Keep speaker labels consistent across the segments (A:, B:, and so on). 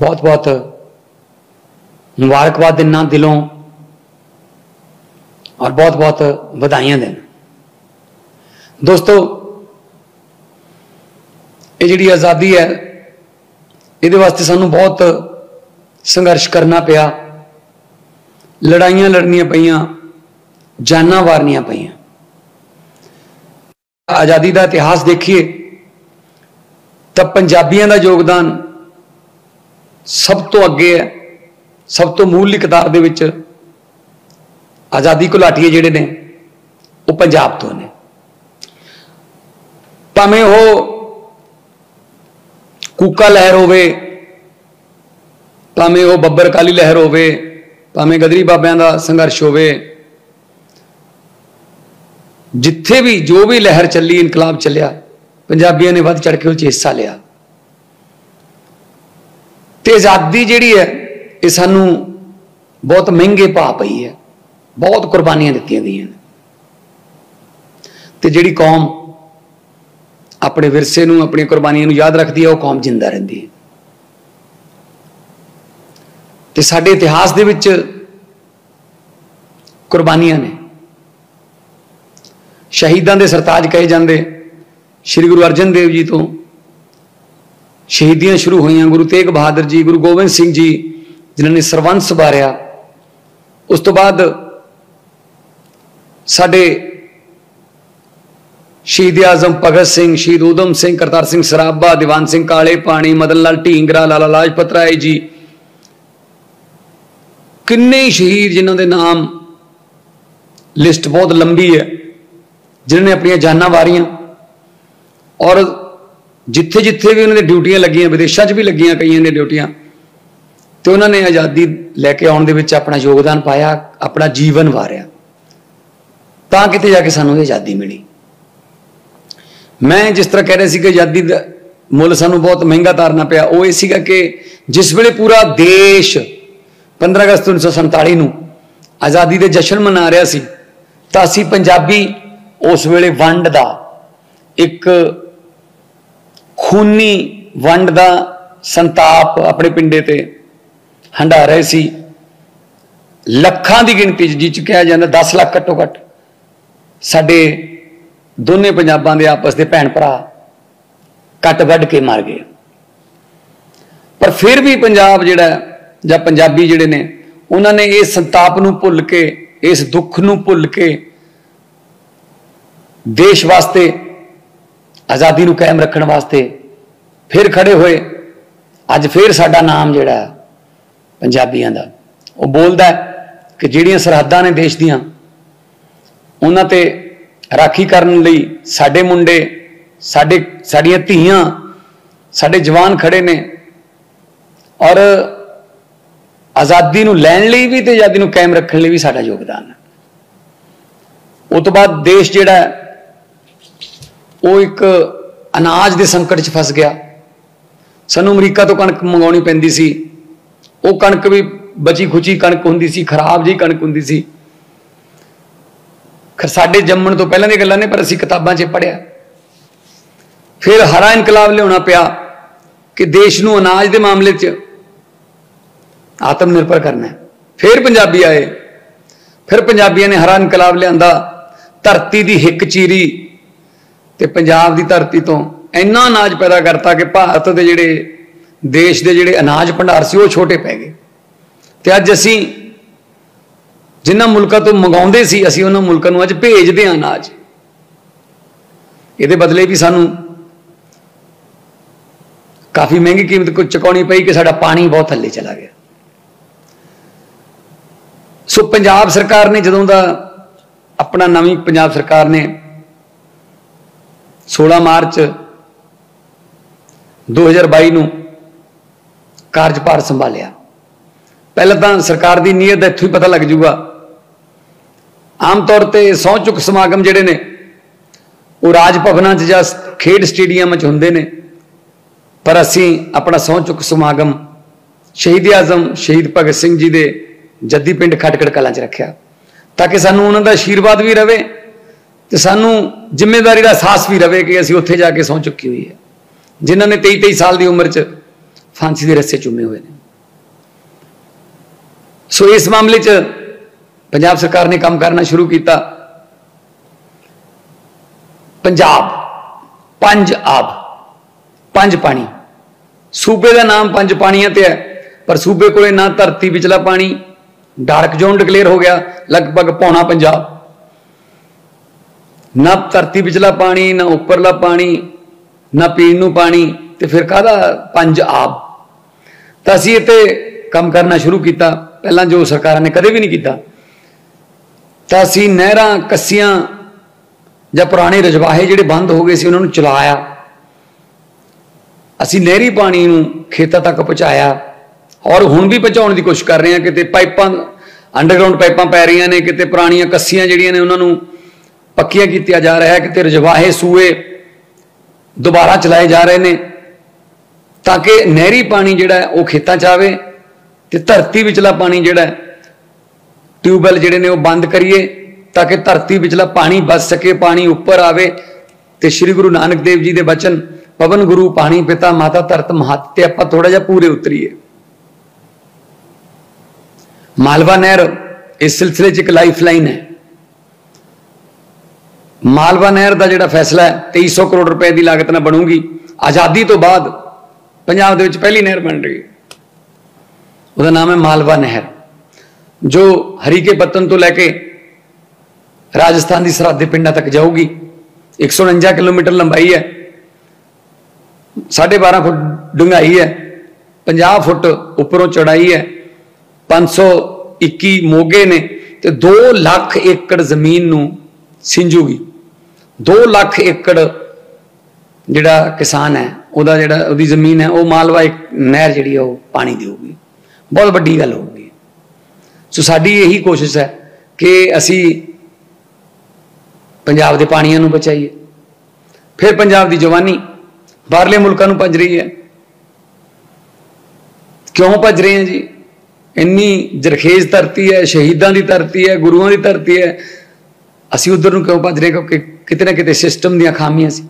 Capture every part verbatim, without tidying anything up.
A: बहुत बहुत मुबारकबाद देना दिलों और बहुत बहुत बधाइयां देना। दोस्तों, ये जिहड़ी आज़ादी है इहदे वास्ते सानू बहुत संघर्ष करना पिया, लड़ाइयां लड़नियां पईयां, जानां वारनियां पईयां। आज़ादी का इतिहास देखिए तब पंजाबियों का योगदान सब तो अगे है। सब तो मूलली किताब दे विच आज़ादी घुलाटीए जिहड़े ने वो पंजाब तो ने। भावें वो कूका लहर होवे, भावें वो बब्बर अकाली लहर होवे, भावें गदरी बाबियां दा संघर्ष होवे, जिथे भी जो भी लहर चली, इनकलाब चलिया, पंजाबियों ने वध चढ़ के उस हिस्सा लिया। तो आज़ादी जिहड़ी है ये सानू बहुत महंगे भाव पई है, बहुत कुर्बानियां दित्तियां गईयां। तो जिहड़ी कौम अपने विरसे नूं, अपनी कुर्बानियां नूं याद रखती है, वो कौम जिंदा रहिंदी है। तो साडे इतिहास दे विच कुर्बानियां ने। शहीदां दे सरताज कहे जांदे श्री गुरु अर्जन देव जी तो शहीदियां शुरू हुई। गुरु तेग बहादुर जी, गुरु गोबिंद सिंह जी जिन्होंने सरबंस वारिया। उस तो बाद साडे शहीद आजम भगत सिंह, शहीद उधम सिंह, करतार सिंह सराभा, दीवान सिंह काले पानी, मदन लाल ढींगरा, लाला लाजपत राय जी, किन्ने शहीद जिन्हों के नाम लिस्ट बहुत लंबी है, जिन्होंने अपनी जाना वारियां। और जिथे जिथे भी उन्होंने ड्यूटियां लगियां, विदेशों भी लगियां कई ने ड्यूटियां, तो उन्होंने आज़ादी लैके आने के अपना योगदान पाया, अपना जीवन वारिया, तां किते जाके सानू आज़ादी मिली। मैं जिस तरह कह रहा सी कि आज़ादी दा मुल सानू बहुत महंगा तारना पिया, वो ये सीगा कि जिस वेले पूरा देश पंद्रह अगस्त उन्नीस सौ संताली नूं आज़ादी के जश्न मना रहा सी, तां असीं पंजाबी उस वेले वंड दा एक खूनी वंड दा संताप अपने पिंडे ते हंडा रहे सी। लखां दी गिनती जिच कहा जाता दस लाख घट्टो घट साडे दोने पंजाबां दे आपस दे भैन भरा कट वढ़ के मर गए। पर फिर भी पंजाब जिहड़ा जां पंजाबी जिहड़े ने उन्होंने इस संताप नूं भुल के, इस दुख नूं भुल के देश वास्ते, आज़ादी नूं कायम रखने वास्ते फिर खड़े हुए। अज फिर साडा नाम जिहड़ा पंजाबियों का वो बोलता है कि जिहड़ियां सरहदां ने देश दियां उन्हां ते राखी करने लई साडे मुंडे, साडे साडियां धीआं, साडे जवान खड़े ने। और आज़ादी नूं लैण लई भी ते आज़ादी नूं कायम रखने लई भी साडा योगदान है। उस तो बाद देश जिहड़ा वो एक अनाज के संकट च फस गया। सानू अमरीका तो कणक मंगाउणी पैंदी सी, वो कणक भी बची खुची कणक हुंदी सी, खराब जी कणक हुंदी सी। साडे जम्मण तो पहलां दी गल्लां ने, पर असीं किताबां च पढ़िया। फिर हरा इनकलाब लियाउणा पिया कि देश नूं अनाज के मामले च आत्मनिर्भर करना है। फिर पंजाबी आए, फिर पंजाबियों ने हरा इनकलाब लियांदा, धरती की हिक चीरी ते पंजाब की धरती तो इन्ना अनाज पैदा करता कि भारत के जिहड़े देश के जिहड़े अनाज भंडार से वो छोटे पै गए। तो अज असीं जिन्हां मुल्कां तो मंगाउंदे सी, असीं उन्हां मुल्कां नूं अज भेजदे हां अनाज। इहदे बदले भी सानूं काफ़ी महंगी कीमत को चुकाउणी पई कि साडा पानी बहुत थल्ले चला गया। सो पंजाब सरकार ने जदों दा अपना नवीं पंजाब सरकार ने सोलह मार्च दो हज़ार बाई नूं कार्यभार संभालिया। पहले तो सरकार की नीयत दा इत्थों ही पता लग जूगा। आम तौर पर सौं चुक समागम जिहड़े ने वो राज भवनां च जां खेड स्टेडियम च हुंदे ने, पर असीं अपना सौं चुक समागम शहीद आजम शहीद भगत सिंह जी के जद्दी पिंड खटकड़ कलां च रखिया, ताकि सानू उन्हां दा आशीर्वाद भी रहे तो सानू जिम्मेदारी का एहसास भी रहे कि असीं उत्थे जाके सौं चुकी हुई है। जिन्होंने तेई तेई साल की उम्र च फांसी के रस्से चुमे हुए हैं। सो इस मामले च पंजाब सरकार ने काम करना शुरू किया। पंजाब पंज आब पंज पानी, सूबे का नाम पंज पानियां ते है, पर सूबे को ना धरती विचला पानी, डार्क जोन डिकलेयर हो गया लगभग पौना पंजाब, ना धरती विचला पानी, ना उपरला पानी, ना पीण नूं पानी, तो फिर काहदा पंज आब। तो असीं इत्ते काम करना शुरू किया, पहला जो सरकार ने कदे भी नहीं किया। तो असीं नहरां कस्सियां जां पुराने रजवाहे जिहड़े बंद हो गए सी उन्हां नूं चलाया, असीं नहरी पानी नूं खेतां तक पहुँचाया और हुण भी पहुँचाउण दी कोशिश कर रहे हैं। किते पाइपां अंडरग्राउंड पाइपां पै रही ने, किते पुरानियां कस्सियां जिहड़ियां ने उन्हां नूं पक्कियां कीतिया जा रहा है, किते रजवाहे सूए दोबारा चलाए जा रहे हैं ताकि नहरी पानी जिहड़ा है वो खेतां च आवे ते धरती विचला पानी जिहड़ा है ट्यूबवैल जिहड़े ने वो बंद करिए ताकि धरती विचला पानी बच सके, पानी उपर आवे। ते श्री गुरु नानक देव जी के वचन पवन गुरु पानी पिता माता धरत महत ते आपां थोड़ा जिहा पूरे उतरीए। मालवा नहर इस सिलसिले च एक लाइफ लाइन है। मालवा नहर का जिहड़ा फैसला है तेईस सौ करोड़ रुपए की लागत नाल बनूगी। आज़ादी तो बाद पंजाब दे विच पहली नहर बन रही है, उसका नाम है मालवा नहर, जो हरीके पत्तन तो लैके राजस्थान की सरहद पिंडा तक जाऊगी। एक सौ उनंजा किलोमीटर लंबाई है, साढ़े बारह फुट डूंघाई है, पचास फुट उपरों चौड़ाई है, पांच सौ इक्की मोगे ने, तो दो लाख एकड़ जमीन नूं सिंजूगी। दो लाख एकड़ जिहड़ा किसान है उहदा जिहड़ा उहदी जमीन है वो मालवा एक नहर जिहड़ी है वो पानी देगी। बहुत वड्डी गल होगी। सो साडी यही कोशिश है कि असी पंजाब के पानियां नूं बचाइए। फिर पंजाब की जवानी बाहरले मुल्कां नूं भज रही है। क्यों भज रहे हैं जी? इन्नी जरखेज धरती है, शहीदां की धरती है, गुरुओं की धरती है, असी उधर नूं क्यों भज रहे? क्योंकि किते ना किते सिस्टम दीयां खामियां सी।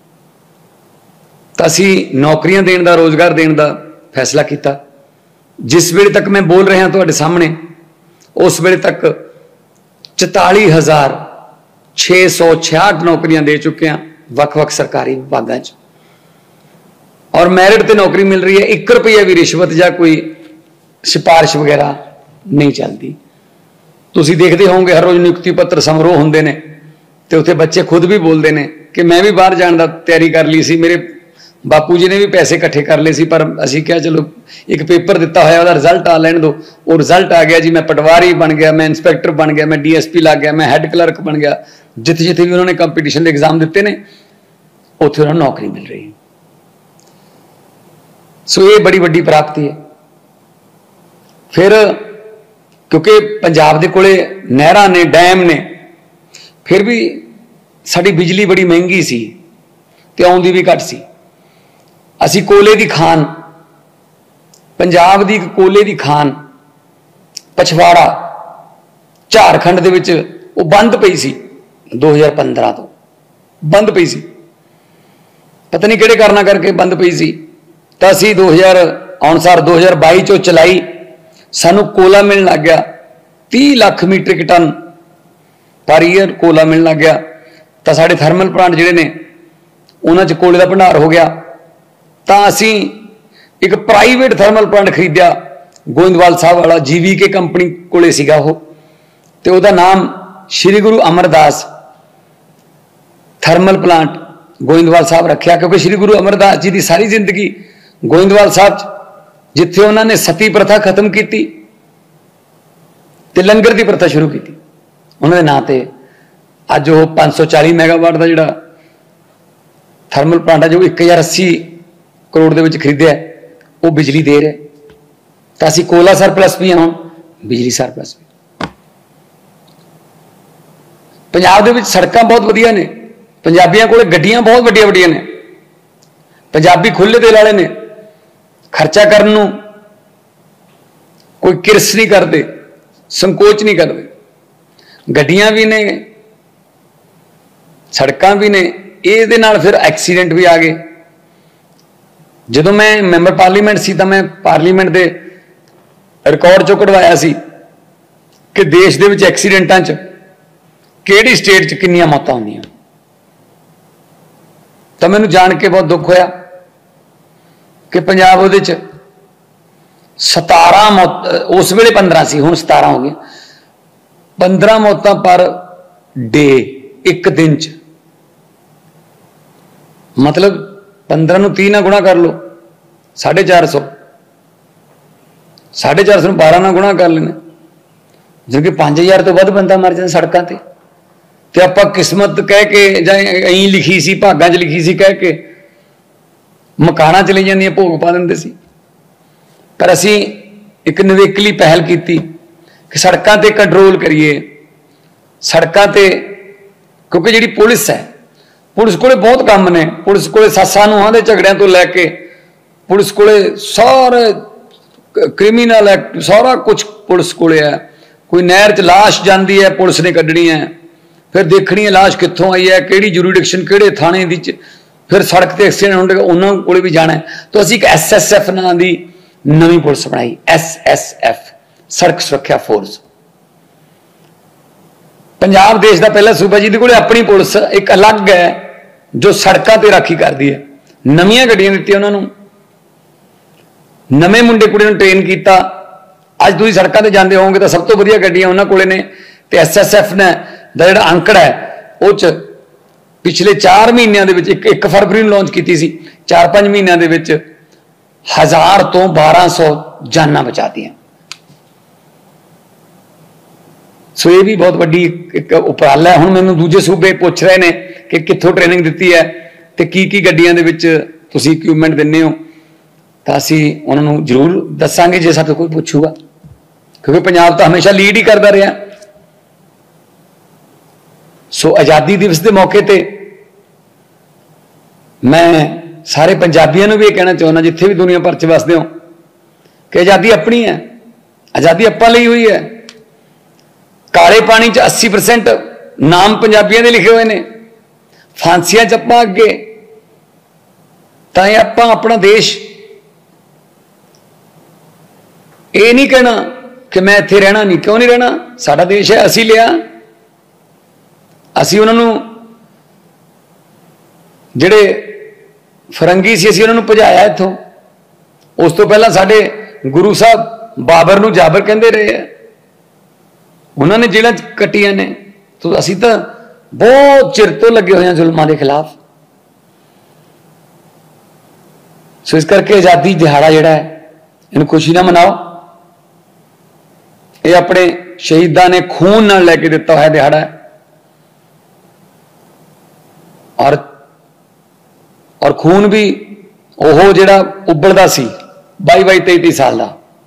A: तो असी नौकरियां देण दा, रोजगार देण दा फैसला किया। जिस वेले तक मैं बोल रहा तुहाडे सामने उस वेले तक चौताली हज़ार छे सौ छियाठ नौकरियां दे चुके हैं वख-वख सरकारी विभागों च, और मैरिट ते नौकरी मिल रही है। एक रुपया भी रिश्वत या कोई सिफारिश वगैरह नहीं चलती। तुसीं देखते होंगे हर रोज नियुक्ति पत्र समारोह होंदे ने ते उत्थे बच्चे खुद भी बोलते हैं कि मैं भी बाहर जाने की तैयारी कर ली सी, मेरे बापू जी ने भी पैसे इकट्ठे कर ले सी, पर असीं क्या चलो एक पेपर दिता होया उहदा रिजल्ट आ लैण दो। वो रिजल्ट आ गया जी, मैं पटवारी बन गया, मैं इंस्पैक्टर बन गया, मैं डी एस पी लग गया, मैं हैड क्लर्क बन गया। जिथे जिथे भी उन्होंने कंपीटीशन के एग्जाम दिते ने उत्थे उन्होंने नौकरी मिल रही है। सो ये बड़ी वड्डी प्राप्ति है। फिर क्योंकि पंजाब दे कोले नहरां ने, डैम ने, फिर भी साडी बिजली बड़ी महंगी सी ते आउंदी भी घट सी। असी कोले की खान, पंजाब की कोले की खान पछवाड़ा झारखंड दे विच वो बंद पई सी दो हज़ार पंद्रह तो बंद पई सी, पता नहीं किहड़े कारणा करके बंद पई सी। तो असी दो हज़ार अनुसार दो हज़ार बाई चो चलाई, सानू कोला मिलने लग गया तीह lakh metric ton per year कोला मिलने लग गया। तो साढ़े थर्मल प्लांट जिहड़े ने उन्हां च कोले का भंडार हो गया। तो असी एक प्राइवेट थर्मल प्लांट खरीदिया गोइंदवाल साहब वाला, जीवी के कंपनी कोले सीगा वो, तो उसका नाम श्री गुरु अमरदास थर्मल प्लांट गोइंदवाल साहब रखा, क्योंकि श्री गुरु अमरदास जी की सारी जिंदगी गोइंदवाल साहब जिथे उन्होंने सती प्रथा खत्म की ते लंगर की प्रथा शुरू की, उन्होंने नाम से अज वो पाँच सौ चाली मैगावाट का जोड़ा थर्मल प्लांट है जो एक हज़ार अस्सी करोड़ के खरीदया वो बिजली दे रहे। तो असी कोला सरप्लस भी हाँ, बिजली सरप्लस भी। पंजाब दे विच सड़कां बहुत वधिया ने, पंजाबियों को गड्डियां बहुत वड्डिया वड्डिया ने, पंजाबी खुले दिल वाले ने, खर्चा करने नूं कोई किरस नहीं करते, संकोच नहीं करते। गड्डियां भी ने, सड़कां भी ने, इहदे नाल फिर एक्सीडेंट भी आ गए। ਜਦੋਂ मैं मैंबर पार्लीमेंट सी तो मैं पार्लीमेंट के रिकॉर्ड चो कढ़वाया सी कि देश दे विच एक्सीडेंटां च किहड़ी स्टेट च कितनी मौतां होंदियां। तो मैनूं जान के बहुत दुख होया कि पंजाब उहदे च सतारह मौत, उस वेले पंद्रह सी, हुण सतारह हो गई, पंद्रह मौतां पर डे, एक दिन च। मतलब पंद्रह नूं तीह ना गुणा कर लो, साढ़े चार सौ, साढ़े चार सौ बारह ना गुणा कर लेना, जबकि पांच हज़ार तो वध बंदा मर जाए सड़कों पर। तो आप किस्मत कह के जां अं लिखी सी, भागां च लिखी सी कह के मकाना चली जांदियां भोग पा दिंदे सी। पर असी एक नवेकली पहल की कि सड़कों पर कंट्रोल करिए, सड़कों पर, क्योंकि जी पुलिस है, पुलिस को बहुत काम ने, पुलिस को सस्सा नूहां दे झगड़ियां तो लैके पुलिस को सारे क्रिमीनल एक्ट सारा कुछ पुलिस को है। कोई नहर च लाश जाती है, पुलिस ने कढ़नी है, फिर देखनी है लाश कितों आई है, किहड़ी जुरिडिक्शन किहड़े थाने दी, फिर सड़क पर एक्सीडेंट होने उन्होंने को भी जाना है। तो असी एक एस एस एफ नाम की नवी पुलिस बनाई, एस एस एफ, सड़क सुरक्षा फोर्स। पंजाब देश का पहला सूबा जिहदे कोल अपनी पुलिस एक अलग है जो सड़कों पर राखी करती है। नवीं गड्डियां दी उन्होंने, नवे मुंडे कुड़ियां ट्रेन किया। अज तुम सड़कों पर जाते होवोगे तो सब तो वधिया गड्डियां उन्होंने कोल ने। तो एस एस एफ ने जो अंकड़ा है वो पिछले चार महीनों के एक, एक फरवरी में लॉन्च की सी, चार पांच महीनों के हजार तो बारह सौ जाना बचा दियां। सो ये भी बहुत वड्डी एक उपराला है। हुण मैनूं दूजे सूबे पूछ रहे हैं कि कित्थों ट्रेनिंग दी है तो की की गड्डियां दे विच तुसीं इक्विपमेंट दिंदे हो, तो असीं उन्हां नूं जरूर दस्सांगे जे साथों कोई पुछूगा, क्योंकि पंजाब तो हमेशा लीड ही करता रहा। सो आज़ादी दिवस के मौके पर मैं सारे पंजाबियों भी कहना चाहना, जिथे भी दुनिया भर च वसदे हो, कि आज़ादी अपनी है, आज़ादी आपां लई हुई है। काले पानी च अस्सी परसेंट नाम पंजाबियों के लिखे हुए हैं, फांसियां च आपां अगे, तां आपां अपना देश ये नहीं कहना कि मैं इत्थे रहना नहीं, क्यों नहीं रहना, साडा देश है, असी लिया, असी उन्होंने जिहड़े फरंगी सी असीं उन्होंने भजाया इत्थों। उस तो पहला साडे गुरु साहब बाबर नूं जाबर कहंदे रहे हैं, उन्होंने जेलां कट्टियां ने। तो असीं तां बहुत चिर तो लगे हुए हैं जुल्मां के खिलाफ। सो इस करके आज़ादी दिहाड़ा जिहड़ा है इहनूं खुशी ना मनाओ, ये अपने शहीदां ने खून नाल लैके दिता हुआ दिहाड़ा है। और और खून भी ओह जिहड़ा उबलदा सी बाई बाई तेई तेई साल का।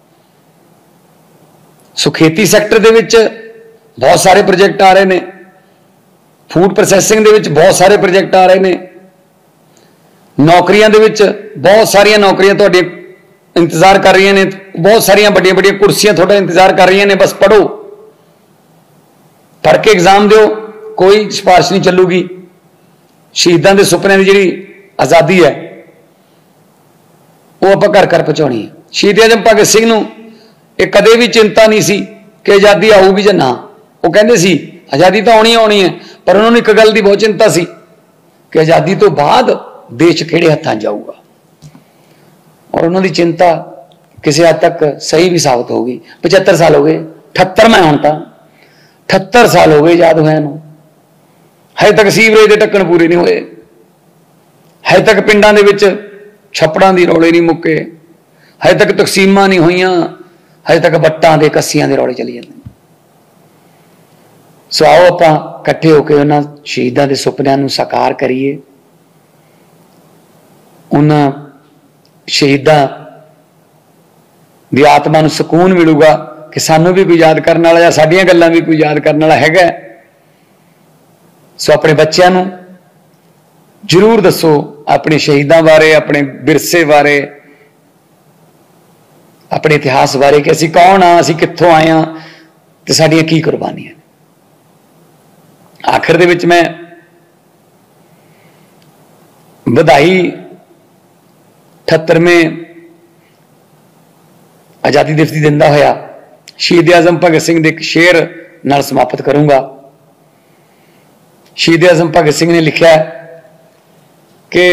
A: सो खेती सैक्टर दे विच बहुत सारे प्रोजेक्ट आ रहे हैं, फूड प्रोसैसिंग दे विच बहुत सारे प्रोजेक्ट आ रहे हैं, नौकरियां दे विच बहुत सारिया नौकरियां तुहाडे इंतजार कर रही ने, बहुत सारिया बड़िया बड़िया कुर्सियां थोड़ा इंतजार कर रही ने। बस पढ़ो, पढ़ के एग्जाम दो, कोई सिफारिश नहीं चलूगी। शहीदों के सुपने की जी आज़ादी है वो आप घर घर पहुँचानी है। शहीद आजम भगत सिंह नूं एक कदे भी चिंता नहीं सी कि आज़ादी आऊगी जां ना, वो कहते सी आज़ादी तो आनी आनी है, पर उन्होंने एक गल की बहुत चिंता सी कि आज़ादी तो बाद देश किहड़े हत्थां जाऊगा। और उन्होंने चिंता किसी हद तक सही भी साबित होगी। पचहत्तर साल हो गए, अठहत्तर मैं हूं तो अठहत्तर साल हो गए याद होया नूं, हजे तक सीवरेज के ढक्कन पूरे नहीं होए, हजे तक पिंडां दे विच छप्पड़ां दी रौले नहीं मुक्के, हजे तक तकसीमां नहीं होईयां, हजे तक बट्टां दे कस्सियां दे रौले चली जांदे। सो आओ आपां इकट्ठे होकर उन्हां शहीदां दे सुपनिआं नूं साकार करिए, उन्हां शहीदां दी आत्मा नूं सुकून मिलूगा कि सानूं भी कोई याद करने वाला या साडीआं गल्लां भी कोई याद करने वाला हैगा। सो अपने बच्चों नूं जरूर दसो अपने शहीदों बारे, अपने विरसे बारे, अपने इतिहास बारे कि असीं कौन हाँ, असीं कित्थों आए हाँ ते साडीआं की कुर्बानियां। आखिर दे विच मैं अठहत्तरवें आज़ादी दिवस की दिंदा होया शहीद आजम भगत सिंह के एक शेर नाल समाप्त करूंगा। शहीद आजम भगत सिंह ने लिखा कि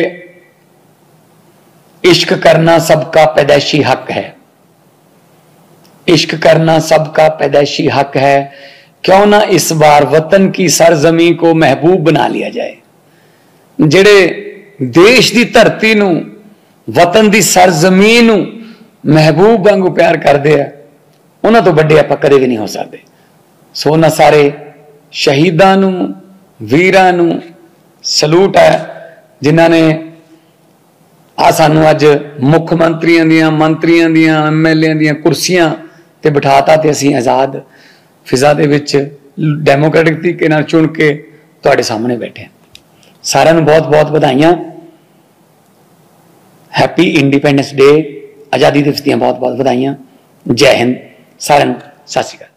A: इश्क करना सबका पैदाइशी हक है, इश्क करना सबका पैदाइशी हक है, क्यों ना इस बार वतन की सरजमी को महबूब बना लिया जाए। जेड़े देश की धरती नूं वतन की सरजमीन नूं महबूब वांगू प्यार करते हैं, उन्हां तो वड्डे आपां कदे भी नहीं हो सकते। सो उन्हां सारे शहीदां नूं वीरां नूं सलूट है जिन्हां ने आ सानू अज मुख मंत्रियों दियां मंत्रियों दियां एम एल ए दियां कुर्सियां ते बिठाता ते असीं आज़ाद फिजा दे विच डेमोक्रेटिक तरीके नाल चुन के तुहाडे सामने बैठे हैं। सारिआं नूं बहुत बहुत बधाइयां। हैप्पी इंडिपेंडेंस डे, आज़ादी दिवस दीआं बहुत बहुत बधाइयां। जय हिंद, सारिआं नूं सत श्री अकाल।